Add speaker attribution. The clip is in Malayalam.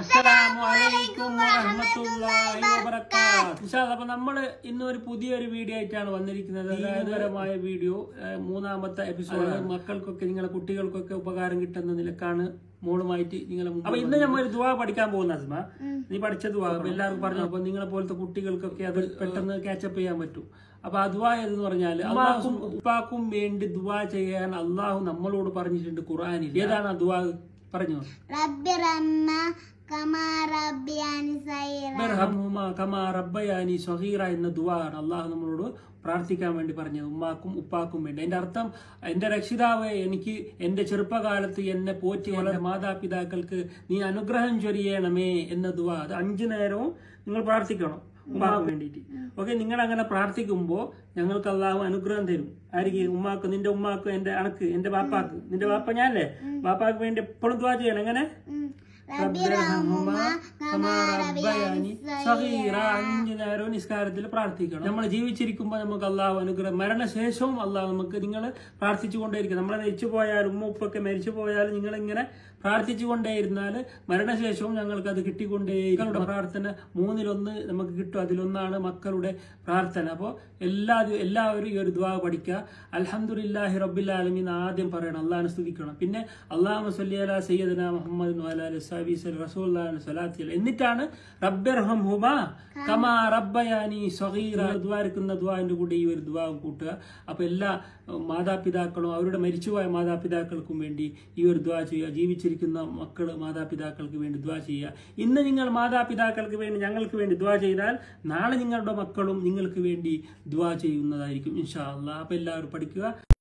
Speaker 1: അസ്സലാമുഅലൈക്കും വറഹ്മത്തുള്ളാഹി വബറകാതുഹു. ഇൻഷാല്ലാഹ് അപ്പോൾ നമ്മൾ ഇന്ന് ഒരു പുതിയൊരു വീഡിയോ ആയിട്ടാണ് വന്നിരിക്കുന്നത്. അതായത് വീഡിയോ മൂന്നാമത്തെ എപ്പിസോഡ്. മക്കൾക്കൊക്കെ നിങ്ങളെ കുട്ടികൾക്കൊക്കെ ഉപകാരം കിട്ടുന്ന നിലക്കാണ് മോളുമായിട്ട് നിങ്ങളെ. അപ്പൊ ഇന്ന് നമ്മൾ ഒരു ദുആ പഠിക്കാൻ പോകുന്ന അസ്മ, നീ പഠിച്ച ദുആ എല്ലാവർക്കും പറഞ്ഞു. അപ്പൊ നിങ്ങളെ പോലത്തെ കുട്ടികൾക്കൊക്കെ അത് പെട്ടെന്ന് ക്യാച്ചപ്പ് ചെയ്യാൻ പറ്റും. അപ്പൊ ആ ദുആ എന്ന് പറഞ്ഞാൽ അള്ളാഹും ഉപ്പാക്കും വേണ്ടി ദുആ ചെയ്യാൻ അള്ളാഹു നമ്മളോട് പറഞ്ഞിട്ടുണ്ട് ഖുർആനിൽ. ഏതാണ് ആ ദുആ? പറഞ്ഞു. എന്ന ദുആണ് അള്ളാഹു നമ്മളോട് പ്രാർത്ഥിക്കാൻ വേണ്ടി പറഞ്ഞത്, ഉമ്മാക്കും ഉപ്പാക്കും വേണ്ടി. അതിന്റെ അർത്ഥം, എന്റെ രക്ഷിതാവേ, എനിക്ക് എന്റെ ചെറുപ്പകാലത്ത് എന്നെ പോറ്റി വളരെ മാതാപിതാക്കൾക്ക് നീ അനുഗ്രഹം ചൊരിയണമേ എന്ന ദുആ. അത് 5 നേരവും നിങ്ങൾ പ്രാർത്ഥിക്കണം ഉമ്മാക്ക് വേണ്ടിയിട്ട്. ഓക്കെ, നിങ്ങൾ അങ്ങനെ പ്രാർത്ഥിക്കുമ്പോ ഞങ്ങൾക്ക് അള്ളാഹു അനുഗ്രഹം തരും. ആയിരിക്കും ഉമ്മാക്ക്, നിന്റെ ഉമ്മാക്ക്, എന്റെ അണക്ക്, എന്റെ ബാപ്പാക്ക്. നിന്റെ ബാപ്പ ഞാനല്ലേ, ബാപ്പാക്ക് വേണ്ടി എപ്പോഴും ദുആ ചെയ്യണം. എങ്ങനെ? 5 നേരവും നിസ്കാരത്തിൽ പ്രാർത്ഥിക്കണം. നമ്മൾ ജീവിച്ചിരിക്കുമ്പോൾ നമുക്ക് അള്ളാഹു അനുഗ്രഹം, മരണശേഷവും അള്ളാഹു നമുക്ക്, നിങ്ങൾ പ്രാർത്ഥിച്ചുകൊണ്ടേയിരിക്കും. നമ്മളെ മരിച്ചു പോയാലും ഉമ്മ ഉപ്പൊക്കെ മരിച്ചു പോയാലും നിങ്ങളിങ്ങനെ പ്രാർത്ഥിച്ചുകൊണ്ടേയിരുന്നാൽ മരണശേഷവും ഞങ്ങൾക്ക് അത് കിട്ടിക്കൊണ്ടേയിരിക്കും. പ്രാർത്ഥന 3-1 നമുക്ക് കിട്ടും. അതിലൊന്നാണ് മക്കളുടെ പ്രാർത്ഥന. അപ്പോൾ എല്ലാവരും ഈ ഒരു ദുആ പഠിക്കുക. അൽഹംദുലില്ലാഹി റബ്ബിൽ ആലമീൻ ആദ്യം പറയണം, അള്ളാഹിനെ സ്തുതിക്കണം. പിന്നെ അല്ലാഹുമ്മ സ്വല്ലി അലാ സയ്യിദിനാ മുഹമ്മദിൻ വഅലാ ആലിഹി വസഹ്ബിഹി റസൂലുള്ളാഹി സ്വലാത്തി അലൈഹി. എന്നിട്ടാണ് റബ്ബിർഹംഹുമാ കമാ റബ്ബയാനി സഗീറ. ദുആരിക്കുന്ന ദുആന്റെ കൂടെ ഈ ഒരു ദുആ കൂട്ടുക. അപ്പൊ എല്ലാ മാതാപിതാക്കളും അവരുടെ മരിച്ചുപോയ മാതാപിതാക്കൾക്കും വേണ്ടി ഈ ഒരു ദുആ ചെയ്യുക. ജീവിച്ചിരിക്കുന്ന മക്കൾ മാതാപിതാക്കൾക്ക് വേണ്ടി ദുആ ചെയ്യുക. ഇന്ന് നിങ്ങൾ മാതാപിതാക്കൾക്ക് വേണ്ടി ഞങ്ങൾക്ക് വേണ്ടി ദുആ ചെയ്താൽ നാളെ നിങ്ങളുടെ മക്കളും നിങ്ങൾക്ക് വേണ്ടി ദുആ ചെയ്യുന്നതായിരിക്കും ഇൻഷാ അല്ലാഹ്. അപ്പൊ എല്ലാവരും പഠിക്കുക.